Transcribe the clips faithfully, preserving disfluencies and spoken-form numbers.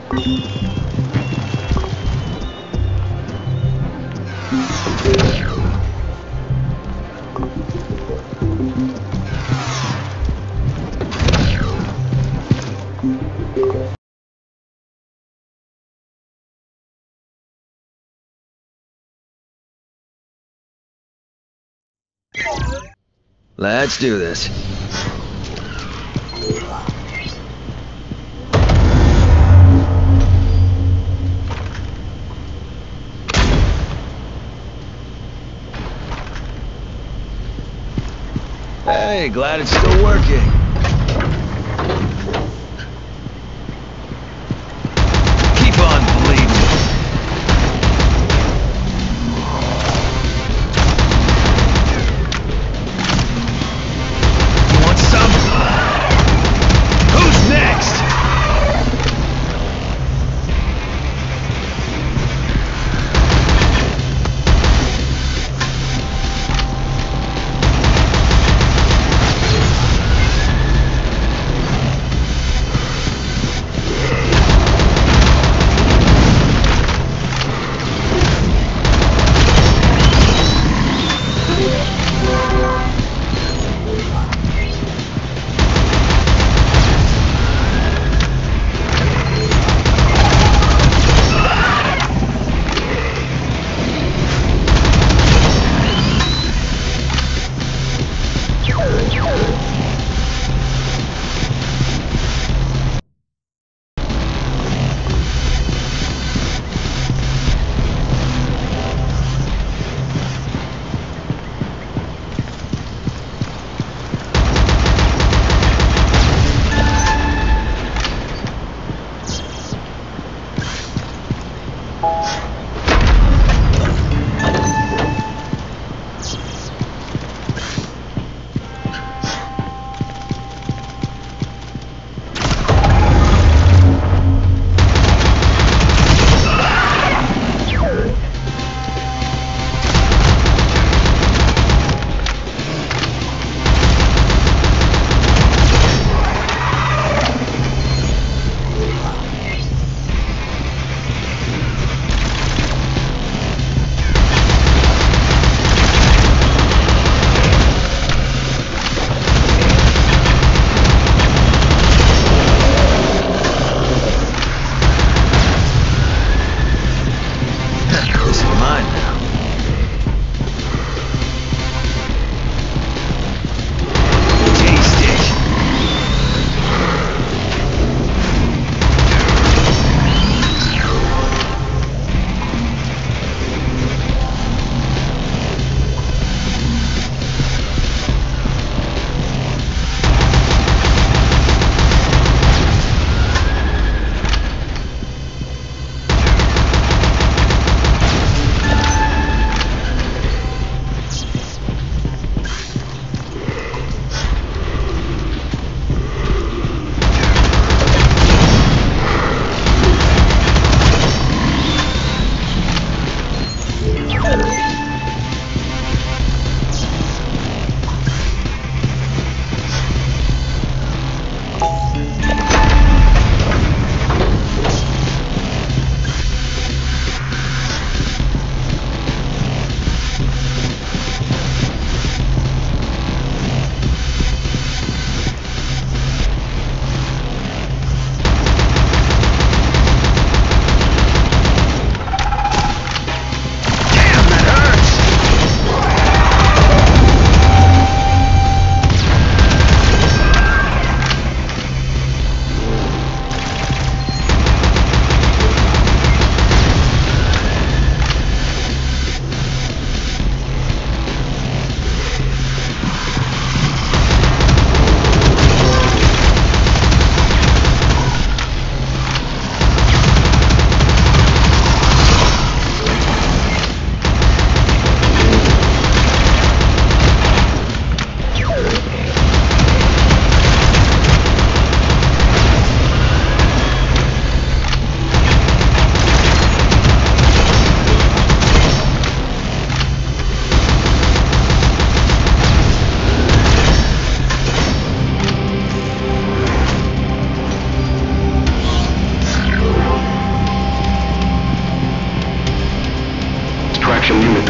Let's do this. Hey, glad it's still working. Keep on bleeding. You want some? Who's next?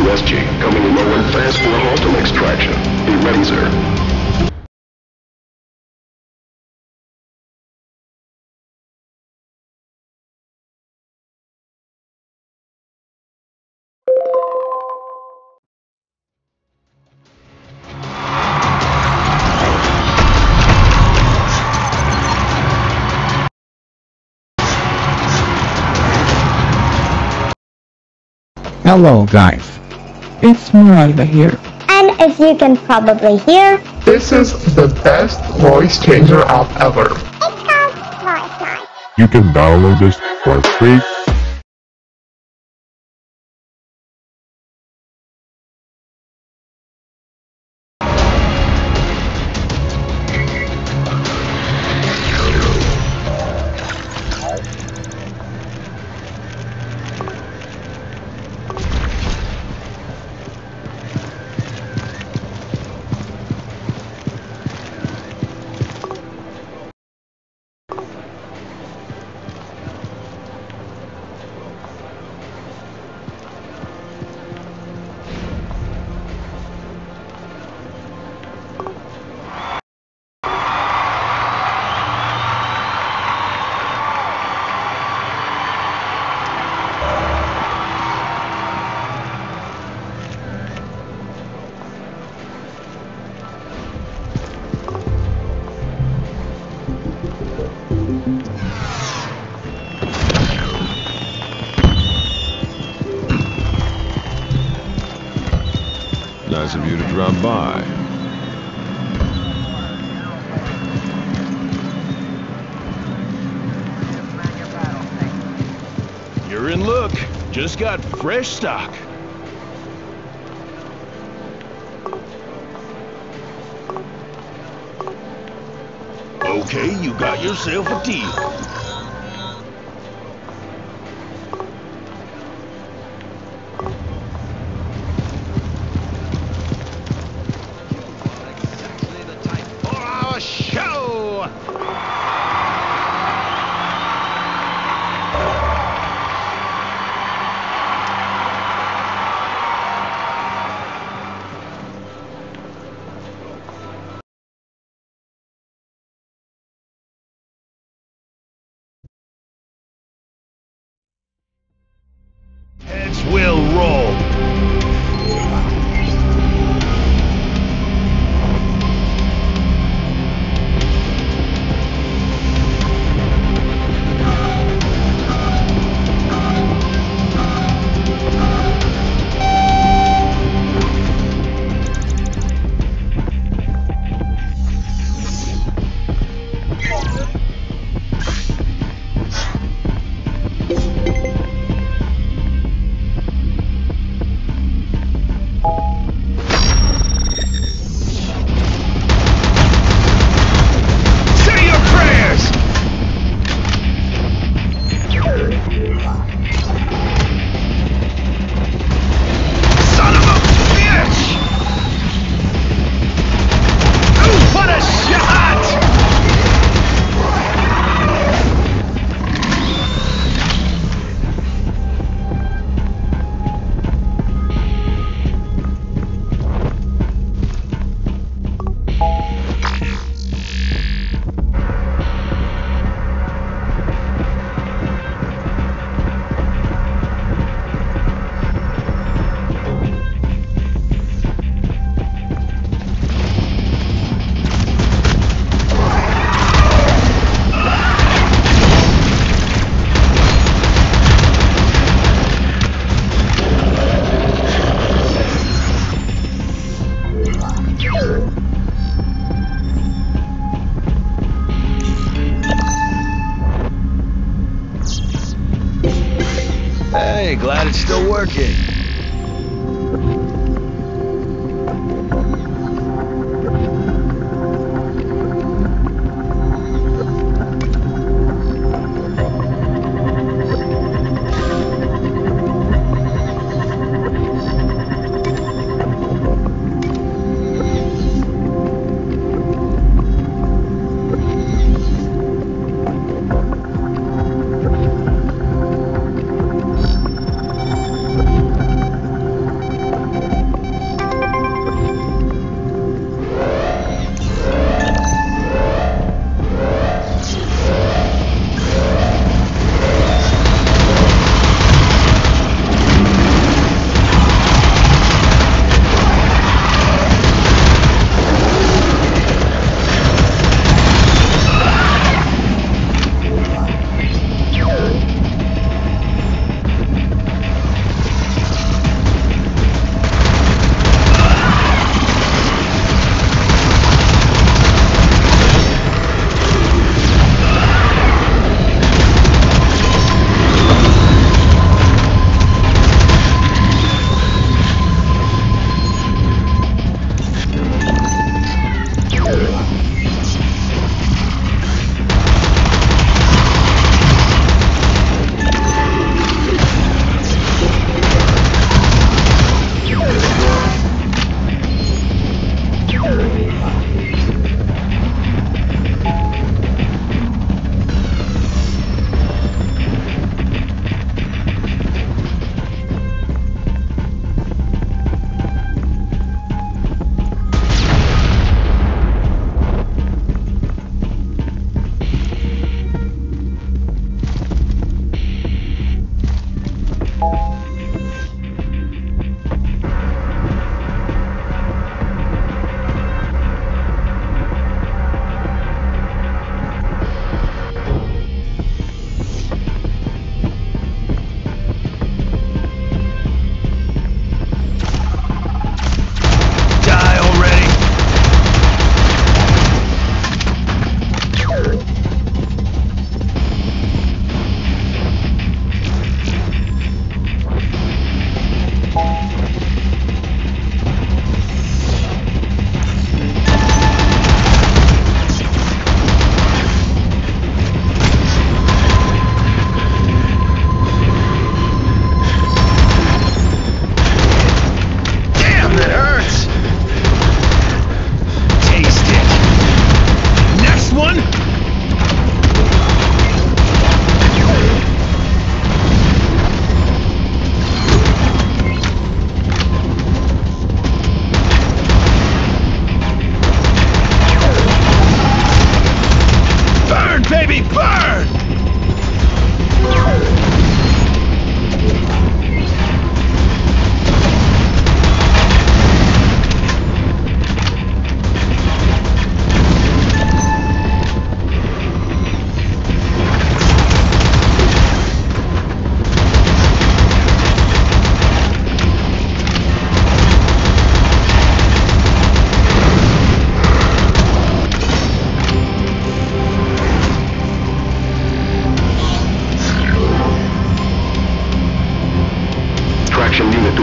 two S G, coming in low and fast for hostile extraction. Be ready, sir. Hello guys, it's Miranda here. And as you can probably hear, This is the best voice changer app ever. it's called Voice Line. You can download this for free. Nice of you to drop by. You're in luck. Just got fresh stock. Okay, you got yourself a deal. For our show! Heads will roll. Say your prayers! Son of a bitch! Oh, what a shot! Hey, glad it's still working.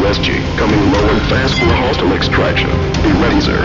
S G, coming low and fast for hostile extraction. Be ready, sir.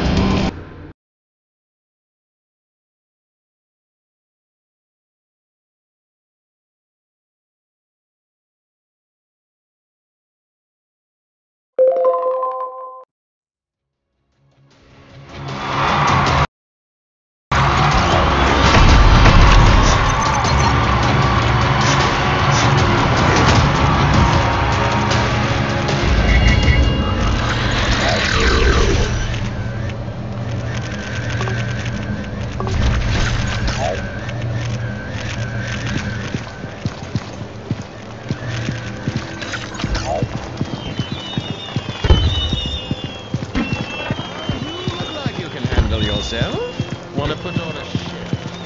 Yourself? Want to put on a show?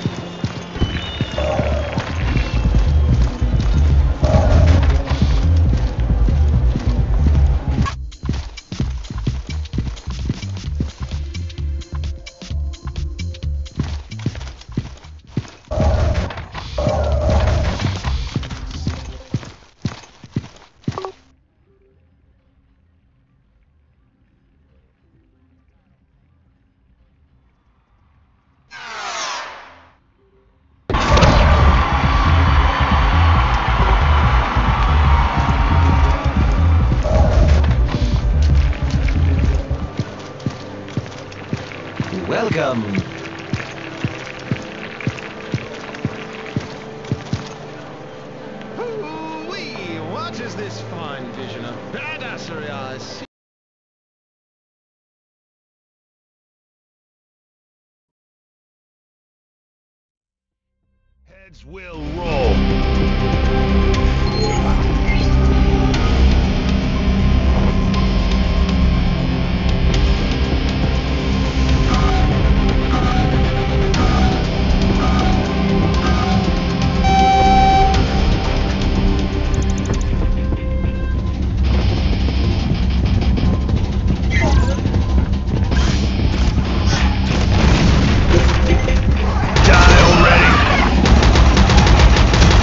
Welcome. Ooh-wee, what is this fine vision of badassery I see? Heads will roll. Dial ready.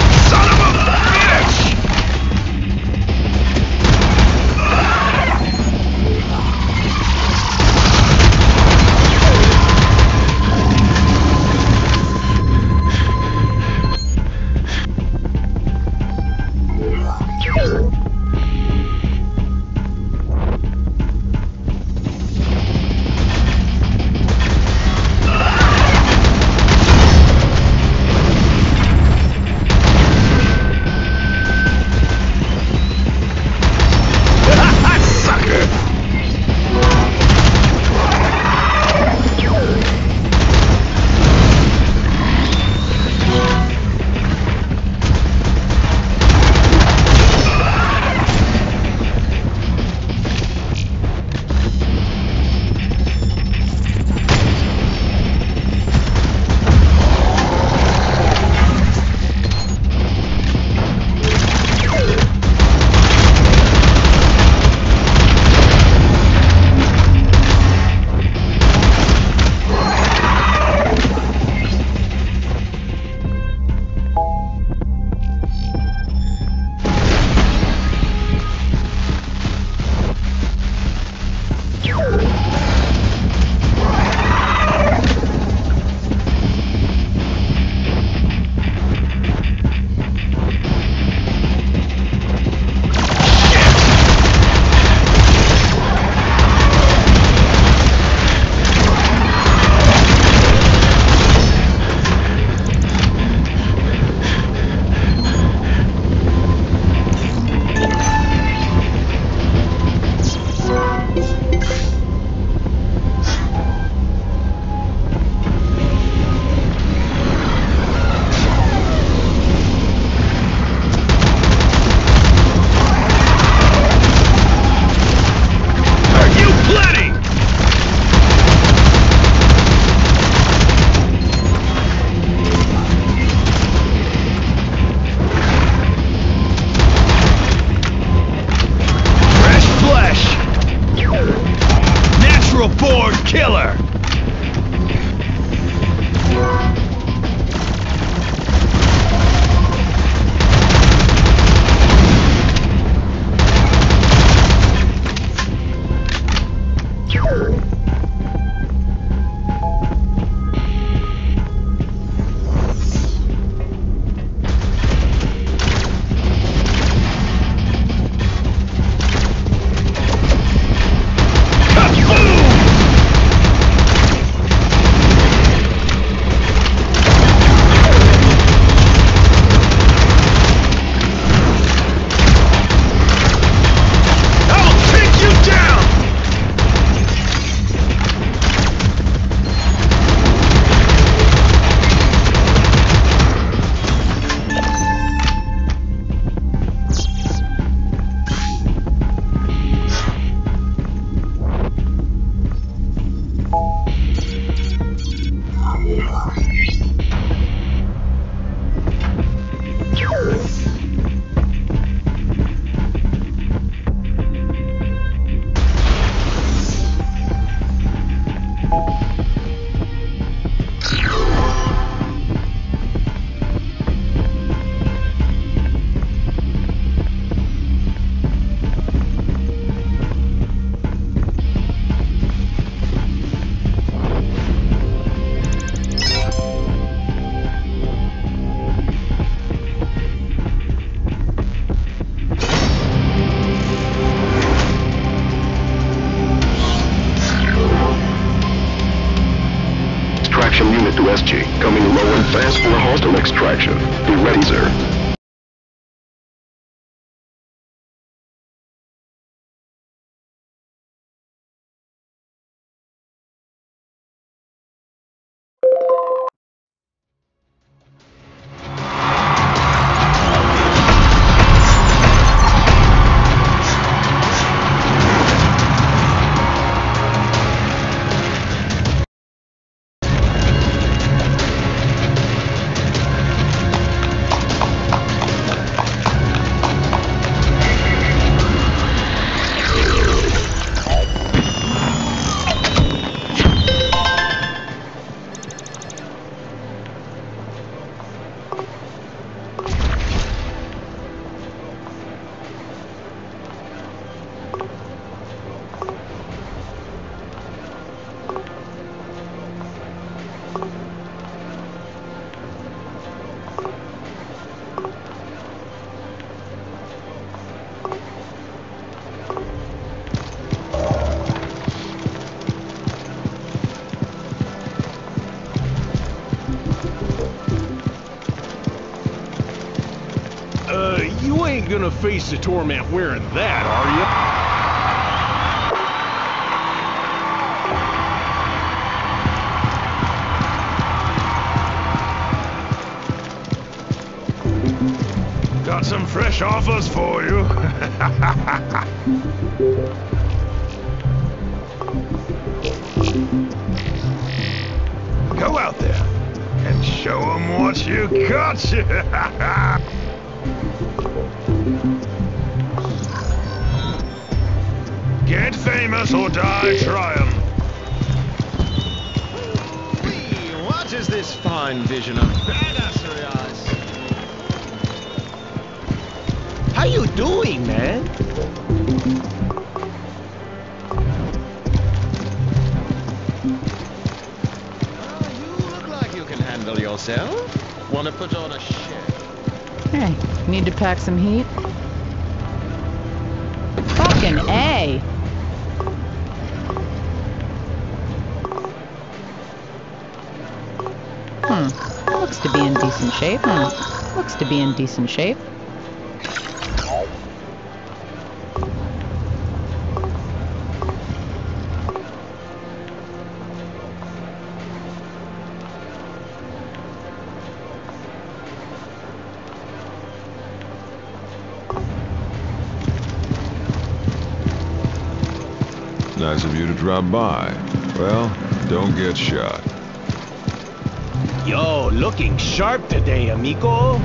G, coming low and fast for hostile extraction. Be ready, sir. Uh, you ain't gonna face the torment wearing that, are you? Got some fresh offers for you. Go out there and show 'em what you got. Get famous or die trying. What is this fine vision of badassery eyes? How you doing, man? Ah, you look like you can handle yourself. Want to put on a show? Hey, need to pack some heat? Fucking A! Hmm, looks to be in decent shape. Hmm, looks to be in decent shape. Nice of you to drop by. Well, don't get shot. Yo, looking sharp today, amigo.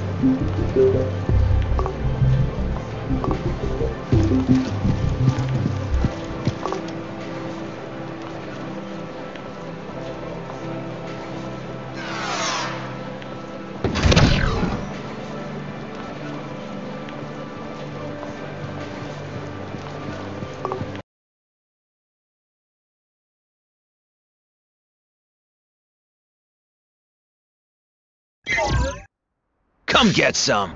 Come get some.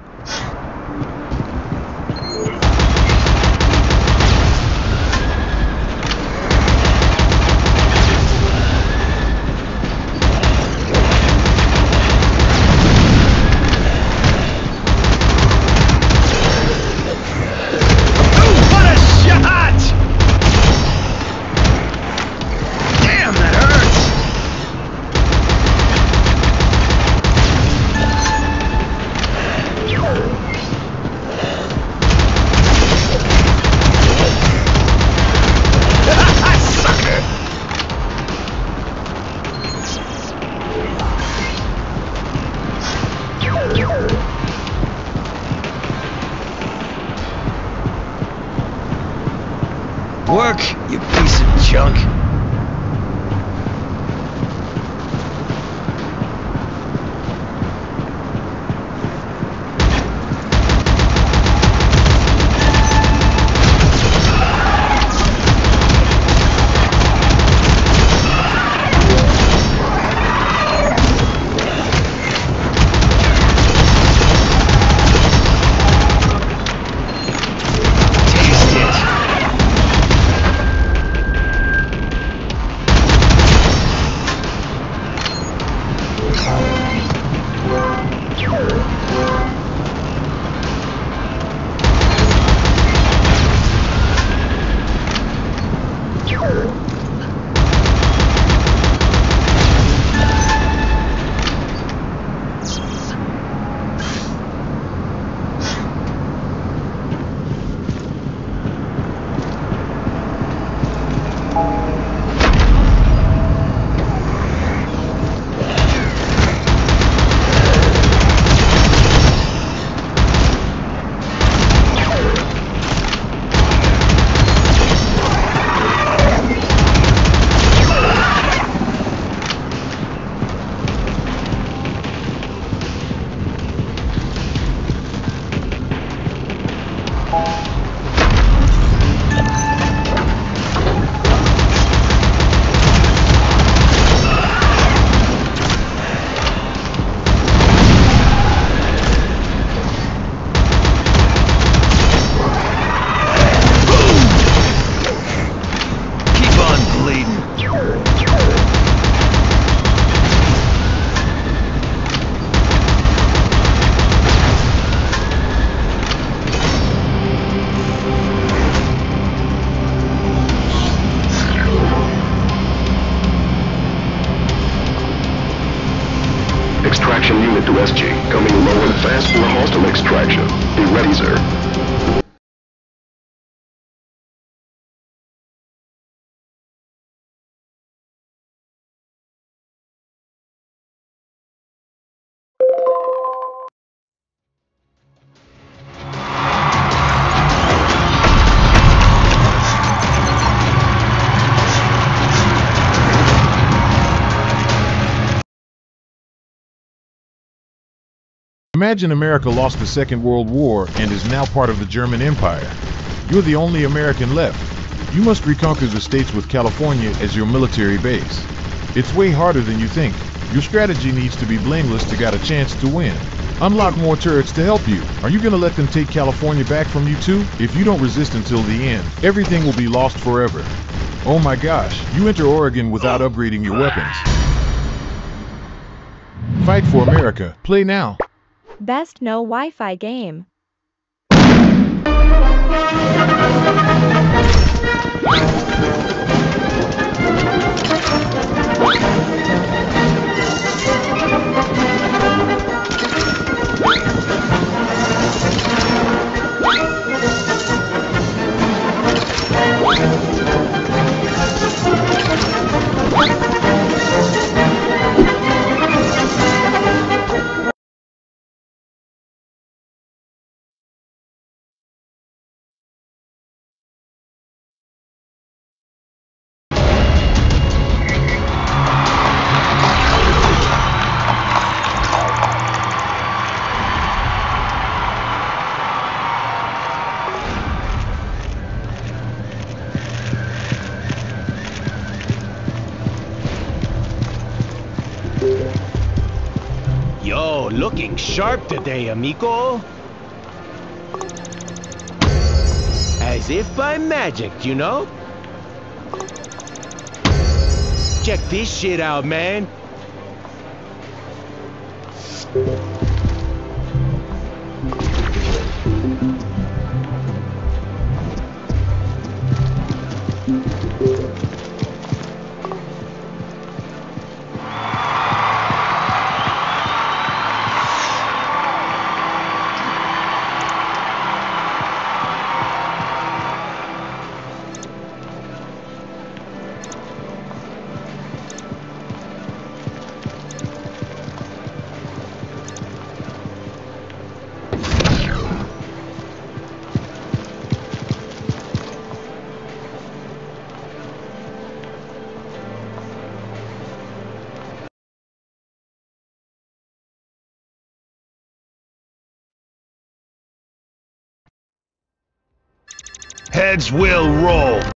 Work, you piece of junk. extraction. Be ready, sir. Imagine America lost the Second World War and is now part of the German Empire. You're the only American left. You must reconquer the states with California as your military base. It's way harder than you think. Your strategy needs to be blameless to get a chance to win. Unlock more turrets to help you. Are you gonna let them take California back from you too? If you don't resist until the end, everything will be lost forever. Oh my gosh, you enter Oregon without upgrading your weapons. Fight for America. Play now. Best no Wi-Fi game. Yo, looking sharp today, amigo. As if by magic, you know? Check this shit out, man. Heads will roll.